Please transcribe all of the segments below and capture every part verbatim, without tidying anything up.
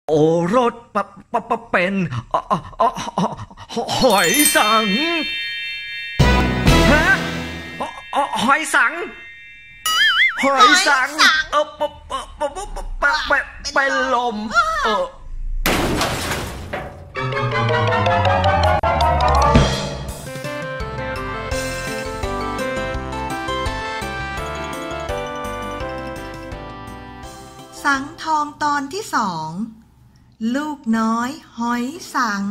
โอรสปะปะปะเป็นอ่ออ่ออ่อหอยสังฮะอ่อหอยสังหอยสังเออปะปะปะปะปะปะปะเป็นลมเออสังทองตอนที่สองลูกน้อยหอยสัง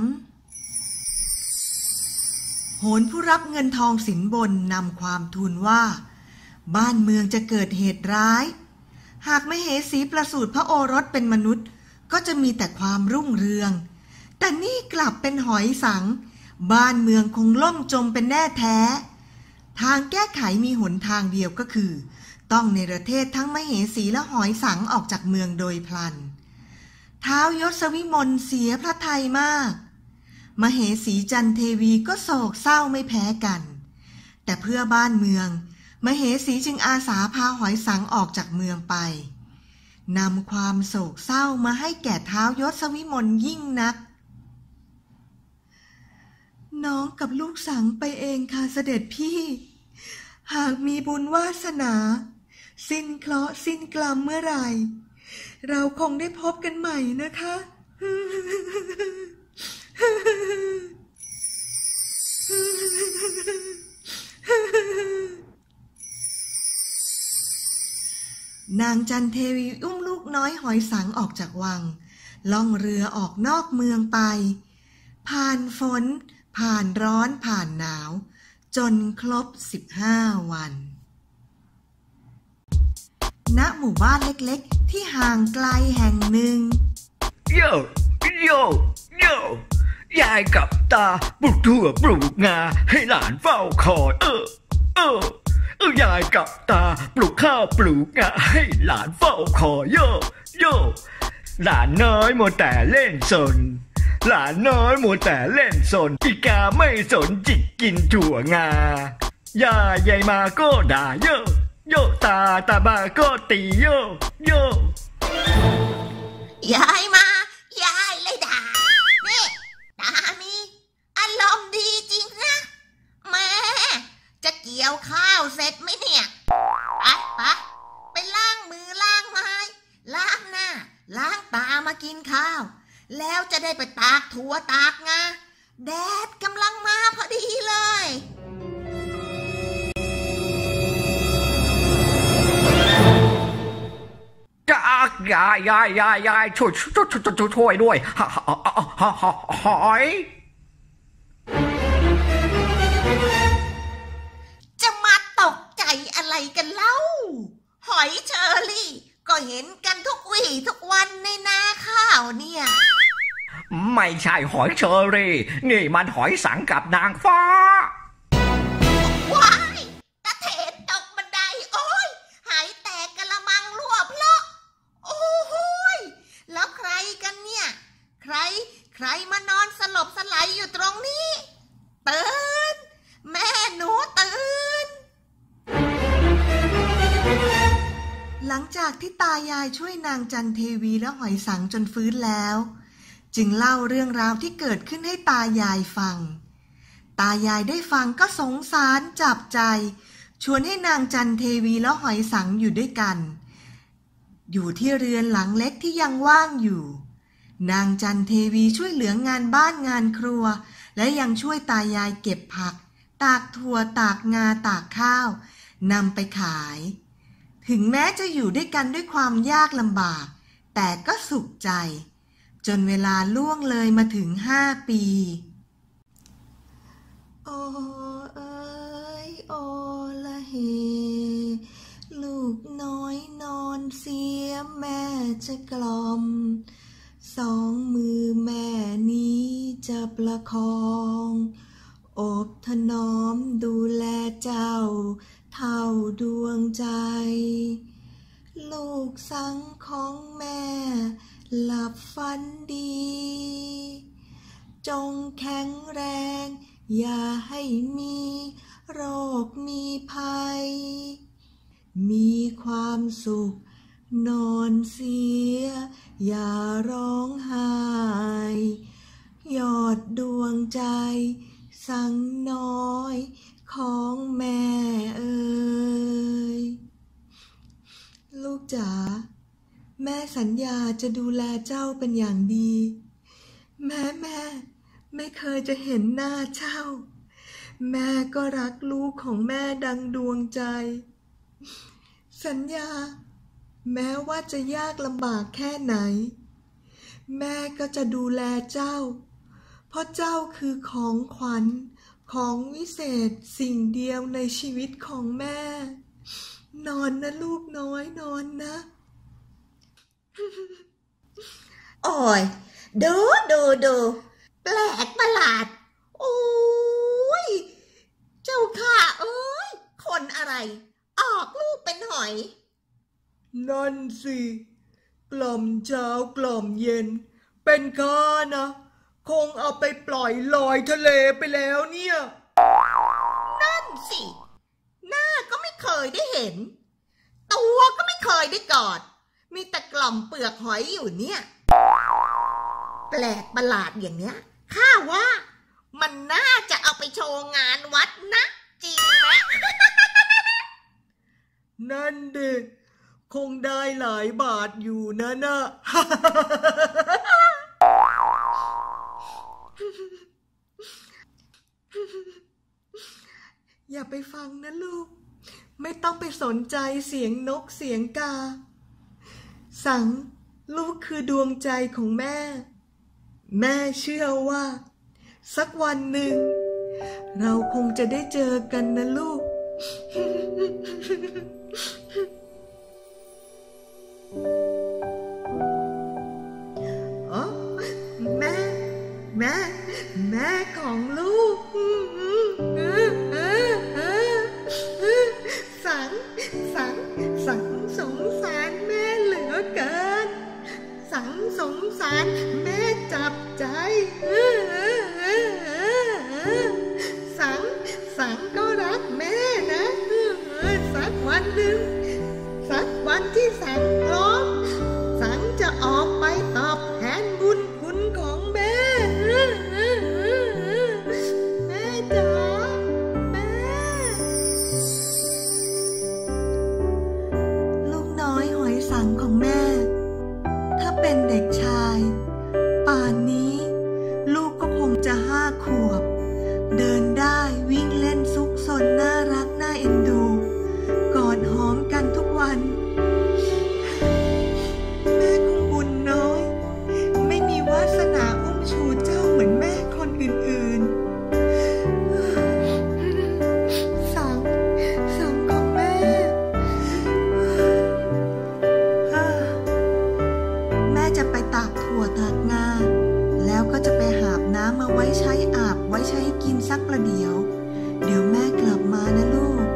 โหรผู้รับเงินทองสินบนนำความทูลว่าบ้านเมืองจะเกิดเหตุร้ายหากมเหสีประสูติพระโอรสเป็นมนุษย์ก็จะมีแต่ความรุ่งเรืองแต่นี่กลับเป็นหอยสังบ้านเมืองคงล่มจมเป็นแน่แท้ทางแก้ไขมีหนทางเดียวก็คือต้องเนรเทศทั้งมเหสีและหอยสังออกจากเมืองโดยพลันท้าวยศวิมลเสียพระทัยมากมเหสีจันเทวีก็โศกเศร้าไม่แพ้กันแต่เพื่อบ้านเมืองมเหสีจึงอาสาพาหอยสังออกจากเมืองไปนำความโศกเศร้ามาให้แก่ท้าวยศวิมลยิ่งนักน้องกับลูกสังไปเองค่ะเสด็จพี่หากมีบุญวาสนาสิ้นเคราะห์สิ้นกรรมเมื่อไหร่เราคงได้พบกันใหม่นะคะนางจันเทวีอุ้มลูกน้อยหอยสังออกจากวังล่องเรือออกนอกเมืองไปผ่านฝนผ่านร้อนผ่านหนาวจนครบสิบห้าวันณหมู่บ้านเล็กๆที่ห่างไกลแห่งหนึ่งโยโยโยยายกับตาปลูกถั่วปลูกงาให้หลานเฝ้าคอยเออเออเออยายกับตาปลูกข้าวปลูกงาให้หลานเฝ้าคอยโยโยหลานน้อยมัวแต่เล่นสนหลานน้อยมัวแต่เล่นสนอีกาไม่สนจิกกินถั่วงายายายมาก็ด่าโยโยตาตาบาก็ตีโยโยยายมายายเลยด่านี่ตามีอารมณ์ดีจริงนะแม่จะเกี่ยวข้าวเสร็จไหมเนี่ยไปไปไปล้างมือล้างไม้ล้างหน้าล้างตามากินข้าวแล้วจะได้ไปตากถั่วตากงาแดดกำลังมาพอดีเลยจ้ายายยายยายยายช่วยช่วยช่วยช่วยด้วยหอยจะมาตกใจอะไรกันเล่าหอยเชอรี่ก็เห็นกันทุกวี่ทุกวันในนาข้าวเนี่ยไม่ใช่หอยเชอรี่นี่มันหอยสังกับนางฟ้าว้ายตะเถนตกบันไดโอ้ยหายแตกกะละมังรั่วเพลาะโอ้โหยแล้วใครกันเนี่ยใครใครมานอนสลบสลายอยู่ตรงนี้ตื่นแม่หนูตื่นหลังจากที่ตายายช่วยนางจันเทวีและหอยสังจนฟื้นแล้วจึงเล่าเรื่องราวที่เกิดขึ้นให้ตายายฟังตายายได้ฟังก็สงสารจับใจชวนให้นางจันเทวีและหอยสังอยู่ด้วยกันอยู่ที่เรือนหลังเล็กที่ยังว่างอยู่นางจันเทวีช่วยเหลืองานบ้านงานครัวและยังช่วยตายายเก็บผักตากถั่วตากงาตากข้าวนำไปขายถึงแม้จะอยู่ด้วยกันด้วยความยากลำบากแต่ก็สุขใจจนเวลาล่วงเลยมาถึงห้าปีโอเอ้ยโอละเฮลูกน้อยนอนเสียแม่จะกล่อมสองมือแม่นี้จะประคองโอบถนอมดูแลเจ้าเท่าดวงใจลูกสังของแม่หลับฝันดีจงแข็งแรงอย่าให้มีโรคมีภัยมีความสุขนอนเสียอย่าร้องไห้สังน้อยของแม่เอ๋ยลูกจ๋าแม่สัญญาจะดูแลเจ้าเป็นอย่างดีแม้แม่ไม่เคยจะเห็นหน้าเจ้าแม่ก็รักลูกของแม่ดังดวงใจสัญญาแม้ว่าจะยากลำบากแค่ไหนแม่ก็จะดูแลเจ้าเพราะเจ้าคือของขวัญของวิเศษสิ่งเดียวในชีวิตของแม่นอนนะลูกน้อยนอนนะโอ้ยดูดูดูแปลกประหลาดโอ้ยเจ้าข้าเอ้ยคนอะไรออกลูกเป็นหอยนั่นสิกล่อมเช้ากล่อมเย็นเป็นข้านะคงเอาไปปล่อยลอยทะเลไปแล้วเนี่ยนั่นสิหน้าก็ไม่เคยได้เห็นตัวก็ไม่เคยได้กอดมีแต่กล่อมเปลือกหอยอยู่เนี่ยแปลกประหลาดอย่างเนี้ยข้าว่ามันน่าจะเอาไปโชว์งานวัดนะจริงไหมนั่นเด็กคงได้หลายบาทอยู่นะนะ อย่าไปฟังนะลูกไม่ต้องไปสนใจเสียงนกเสียงกาสังลูกคือดวงใจของแม่แม่เชื่อว่าสักวันหนึ่งเราคงจะได้เจอกันนะลูกอ๋อแม่แม่แม่ของลูกสังสังสังสงสารแม่เหลือเกินสังสงสารแม่จับใจสังสังก็รักแม่นะสักวันหนึ่งสักวันที่สังพร้อมสังจะออกไปตอบแทนบุญคุณของแม่แม่จ๋าแม่ลูกน้อยหอยสังของแม่ถ้าเป็นเด็กชายป่านนี้ลูกก็คงจะห้าขวบเดินได้วิ่งเล่นซุกซนน่ารักน่าเอ็นดูกอดหอมกันทุกวันแม่คงบุญน้อยไม่มีวาสนาอุ้มชูเจ้าเหมือนแม่คนอื่นๆสังสังของแม่แม่จะไปตากถั่วตากงาแล้วก็จะไปหาบน้ำมาไว้ใช้อาบไว้ใช้กินสักประเดี๋ยวเดี๋ยวแม่กลับมานะลูก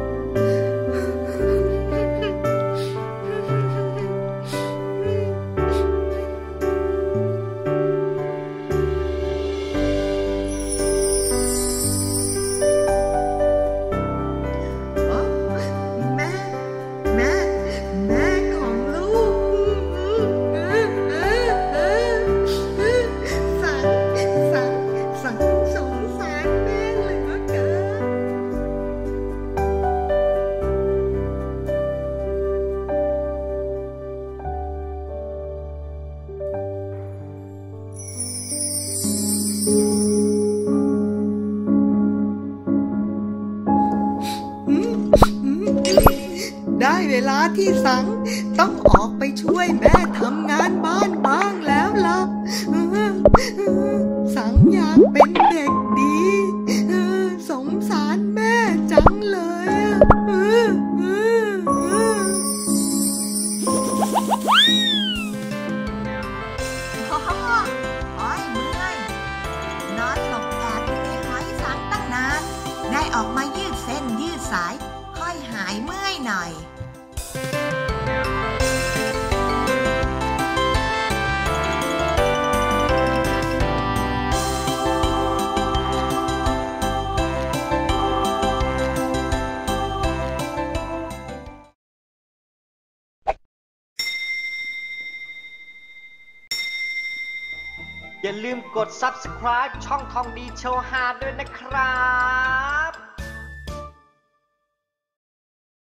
ได้เวลาที่สังต้องออกไปช่วยแม่ทำงานบ้านบ้างแล้วล่ะสังอยากเป็นเด็กดีสงสารแม่จังเลยโอ้ยเมื่อยนอนหลบแอบอยู่ในหอยสังตั้งนานได้ออกมายืดเส้นยืดสายค่อยหายเมื่อยหน่อยอย่าลืมกด ซับสไครบ์ ช่องทองดีโชว์ฮาด้วยนะครับ